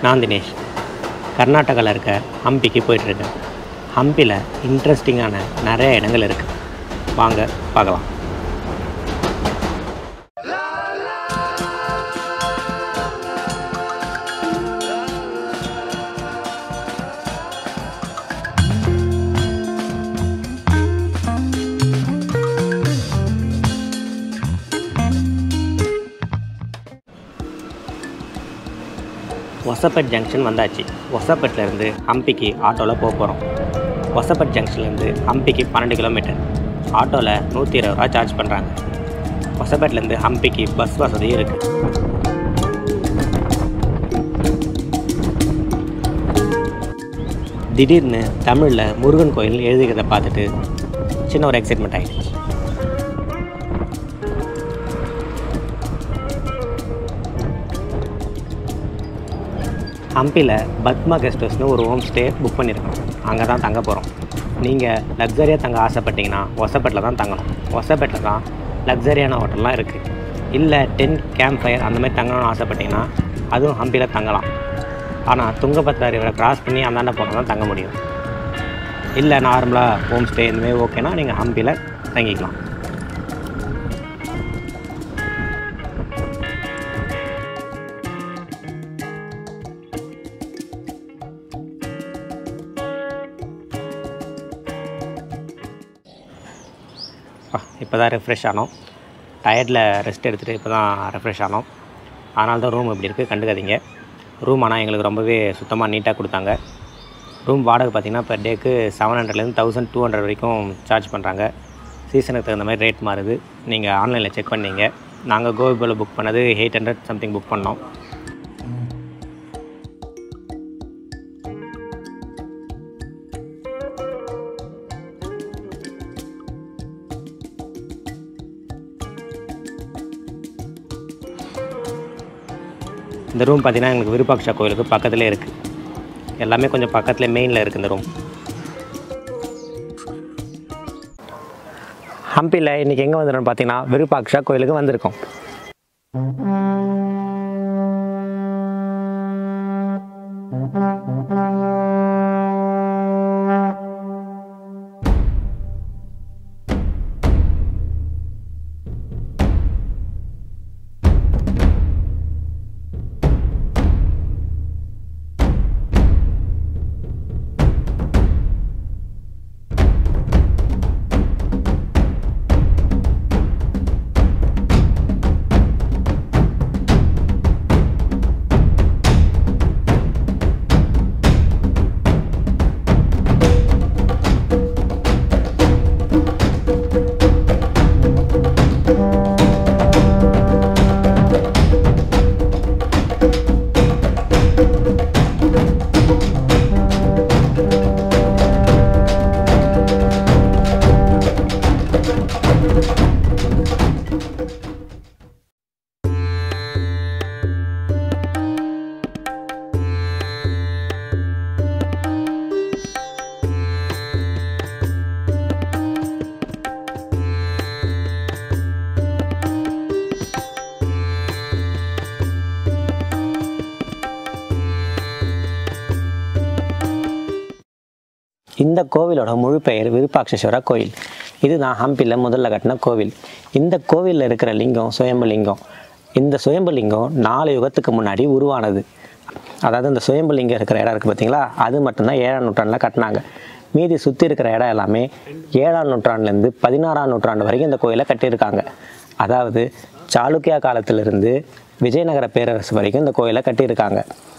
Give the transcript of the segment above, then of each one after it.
நான் தினேஷ். கர்நாடகாவில் இருக்க ஹம்பிக்கு போயிட்டுருக்கேன். ஹம்பியில் இன்ட்ரெஸ்டிங்கான நிறைய இடங்கள் இருக்குது. வாங்க பார்க்கலாம். ஒசப்பட் ஜங்ஷன் வந்தாச்சு. ஒசப்பட்லேருந்து ஹம்பிக்கு ஆட்டோவில் போக போகிறோம். ஒசப்பட் ஜங்ஷன்லேருந்து ஹம்பிக்கு 12 கிலோமீட்டர். ஆட்டோவில் 120 ரூபா சார்ஜ் பண்ணுறாங்க. ஒசப்பட்லேருந்து ஹம்பிக்கு பஸ் வசதியும் இருக்குது. திடீர்னு தமிழில் முருகன் கோயில் எழுதிக்கிறத பார்த்துட்டு சின்ன ஒரு எக்ஸைட்மெண்ட் ஆகிடுச்சு. ஹம்பியில் பத்மா கெஸ்ட் ஹவுஸ்னு ஒரு ஹோம் ஸ்டே புக் பண்ணியிருக்கோம். அங்கே தான் தங்க போகிறோம். நீங்கள் லக்ஸரியாக தங்க ஆசைப்பட்டீங்கன்னா ஒசப்பட்டில் தான் தங்கணும். ஒசப்பட்டில் தான் லக்ஸரியான ஹோட்டல்லாம் இருக்குது. இல்லை டென்ட் கேம்ப் ஃபயர் அந்த மாதிரி தங்கணும்னு ஆசைப்பட்டிங்கன்னா அதுவும் ஹம்பியில் தங்கலாம். ஆனால் துங்கபத்ரா ரிவரை கிராஸ் பண்ணி அந்தாண்ட போனால் தான் தங்க முடியும். இல்லை நார்மலாக ஹோம் ஸ்டே இந்தமாதிரி ஓகேனா நீங்கள் ஹம்பியில் தங்கிக்கலாம். இப்போ தான் ரெஃப்ரெஷ் ஆனோம். டயர்டில் ரெஸ்ட் எடுத்துகிட்டு இப்போ தான் ரெஃப்ரெஷ் ஆனோம். அதனால தான் ரூம் இப்படி இருக்குது, கண்டுக்காதீங்க. ரூம் ஆனால் எங்களுக்கு ரொம்பவே சுத்தமாக நீட்டாக கொடுத்தாங்க. ரூம் வாடகை பார்த்திங்கன்னா பெர் டேக்கு 700லேருந்து 1200 வரைக்கும் சார்ஜ் பண்ணுறாங்க. சீசனுக்கு தகுந்த மாதிரி ரேட் மாறுது. நீங்கள் ஆன்லைனில் செக் பண்ணீங்க. நாங்கள் கோபியில் புக் பண்ணது 800 சம்திங் புக் பண்ணோம். இந்த ரூம் பார்த்திங்கன்னா எங்களுக்கு விருப்பாக்ஷா கோயிலுக்கு பக்கத்துலேயே இருக்குது. எல்லாமே கொஞ்சம் பக்கத்தில் மெயினில் இருக்குது இந்த ரூம். ஹம்பியில் இன்றைக்கி எங்கே வந்துடும் பார்த்திங்கன்னா விருப்பாக்ஷா கோயிலுக்கு வந்திருக்கோம். இந்த கோவிலோட முழு பெயர் விருப்பாக்ஷேஸ்வரா கோயில். இதுதான் ஹம்பியில் முதல்ல கட்டின கோவில். இந்த கோவிலில் இருக்கிற லிங்கம் சுயம்பு லிங்கம். இந்த சுயம்பு லிங்கம் 4 யுகத்துக்கு முன்னாடி உருவானது. அதாவது இந்த சுயம்பு லிங்கம் இருக்கிற இடம் இருக்குது பார்த்தீங்களா, அது மட்டும்தான் 7ஆம் நூற்றாண்டில் கட்டினாங்க. மீதி சுற்றி இருக்கிற இடம் எல்லாமே 7ஆம் நூற்றாண்டுலேருந்து 16ஆம் நூற்றாண்டு வரைக்கும் இந்த கோயிலை கட்டியிருக்காங்க. அதாவது சாளுக்கியா காலத்திலிருந்து விஜயநகர பேரரசு வரைக்கும் இந்த கோயிலை கட்டியிருக்காங்க.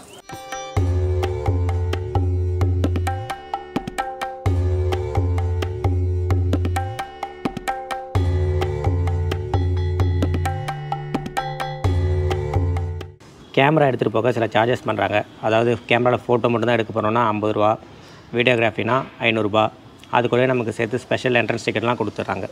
கேமரா எடுத்துகிட்டு போக சில சார்ஜஸ் பண்ணுறாங்க. அதாவது கேமராவில் ஃபோட்டோ மட்டும்தான் எடுக்க போகிறோன்னா 50 ரூபா, வீடியோகிராஃபினா 500 ரூபா. அது கூட நமக்கு சேர்த்து ஸ்பெஷல் என்ட்ரன்ஸ் டிக்கெட்லாம் கொடுத்துட்றாங்க.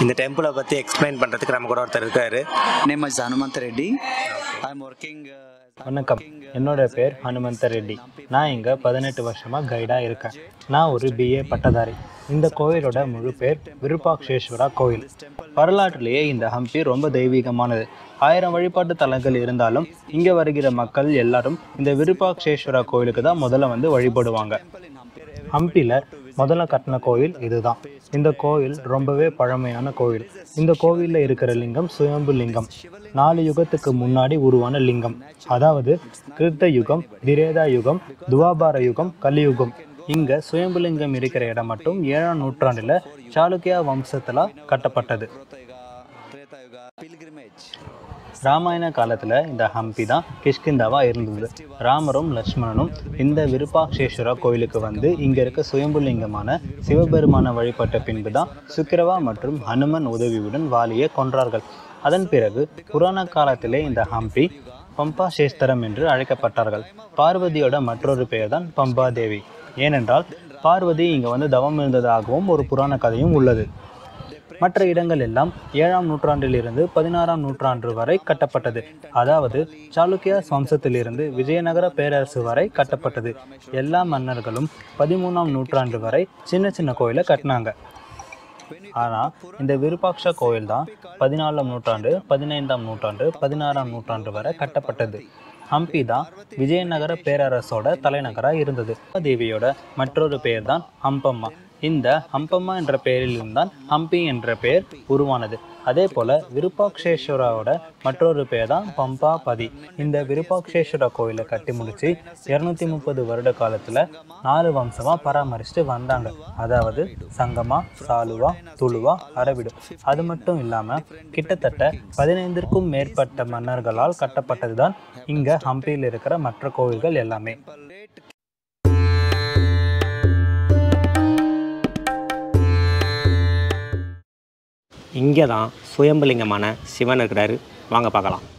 இந்த டெம்பிளை பற்றி எக்ஸ்பிளைன் பண்ணுறதுக்கு நம்ம கூட ஒருத்தர் இருக்காரு. Name is Hanumanth Reddy. I'm working. வணக்கம், என்னோட பேர் ஹனுமந்த ரெட்டி. நான் இங்கே 18 வருஷமாக கைடாக இருக்கேன். நான் ஒரு பிஏ பட்டதாரி. இந்த கோயிலோட முழு பேர் விருப்பாக்ஷேஸ்வரா கோயில். வரலாற்றிலேயே இந்த ஹம்பி ரொம்ப தெய்வீகமானது. 1000 வழிபாட்டு தலங்கள் இருந்தாலும் இங்கே வருகிற மக்கள் எல்லாரும் இந்த விருப்பாக்ஷேஸ்வரா கோயிலுக்கு தான் முதல்ல வந்து வழிபடுவாங்க. ஹம்பியில் முதல்ல கட்டின கோயில் இதுதான். இந்த கோயில் ரொம்பவே பழமையான கோயில். இந்த கோவிலில் இருக்கிற லிங்கம் சுயம்பு லிங்கம். 4 யுகத்துக்கு முன்னாடி உருவான லிங்கம். அதாவது கிருத்த யுகம், திரேதா யுகம், துவாபார யுகம், கலியுகம். இங்கே சுயம்புலிங்கம் இருக்கிற இடம் மட்டும் 7ஆம் நூற்றாண்டில் சாளுக்கியா வம்சத்தில் கட்டப்பட்டது. ராமாயண காலத்தில் இந்த ஹம்பி தான் கிஷ்கிந்தாவாக இருந்தது. ராமரும் லக்ஷ்மணனும் இந்த விருப்பாக்ஷேஸ்வரா கோயிலுக்கு வந்து இங்கே இருக்க சுயம்புலிங்கமான சிவபெருமான வழிபட்ட பின்பு தான் சுக்கிரவா மற்றும் ஹனுமன் உதவியுடன் வாலியை கொன்றார்கள். அதன் பிறகு புராண காலத்திலே இந்த ஹம்பி பம்பா சேஸ்தரம் என்று அழைக்கப்பட்டார்கள். பார்வதியோட மற்றொரு பெயர் தான் பம்பா தேவி. ஏனென்றால் பார்வதி இங்கே வந்து தவம் இருந்ததாகவும் ஒரு புராண கதையும் உள்ளது. மற்ற இடங்கள் எல்லாம் 7ஆம் நூற்றாண்டிலிருந்து 16ஆம் நூற்றாண்டு வரை கட்டப்பட்டது. அதாவது சாளுக்கியா வம்சத்திலிருந்து விஜயநகர பேரரசு வரை கட்டப்பட்டது. எல்லா மன்னர்களும் 13ஆம் நூற்றாண்டு வரை சின்ன சின்ன கோயிலை கட்டினாங்க. ஆனால் இந்த விருப்பாக்ஷ கோயில் தான் 14ஆம் நூற்றாண்டு, 15ஆம் நூற்றாண்டு, 16ஆம் நூற்றாண்டு வரை கட்டப்பட்டது. ஹம்பி தான் விஜயநகர பேரரசோட தலைநகராக இருந்தது. தேவியோட மற்றொரு பெயர் தான் ஹம்பம்மா. இந்த ஹம்பம்மா என்ற பெயரில் இருந்தான் ஹம்பி என்ற பெயர் உருவானது. அதே போல் விருப்பாக்ஷேஸ்வராவோட மற்றொரு பெயர் தான் பம்பாபதி. இந்த விருப்பாக்ஷேஸ்வரா கோயிலை கட்டி முடித்து 230 வருட காலத்தில் 4 வம்சமாக பராமரிச்சுட்டு வந்தாங்க. அதாவது சங்கமா, சாலுவா, துளுவா, அரவிடு. அது மட்டும் இல்லாமல் கிட்டத்தட்ட 15க்கும் மேற்பட்ட மன்னர்களால் கட்டப்பட்டது தான் இங்கே ஹம்பியில் இருக்கிற மற்ற கோவில்கள் எல்லாமே. இங்கே தான் சுயம்புலிங்கமான சிவன் இருக்கிறாரு. வாங்க பார்க்கலாம்.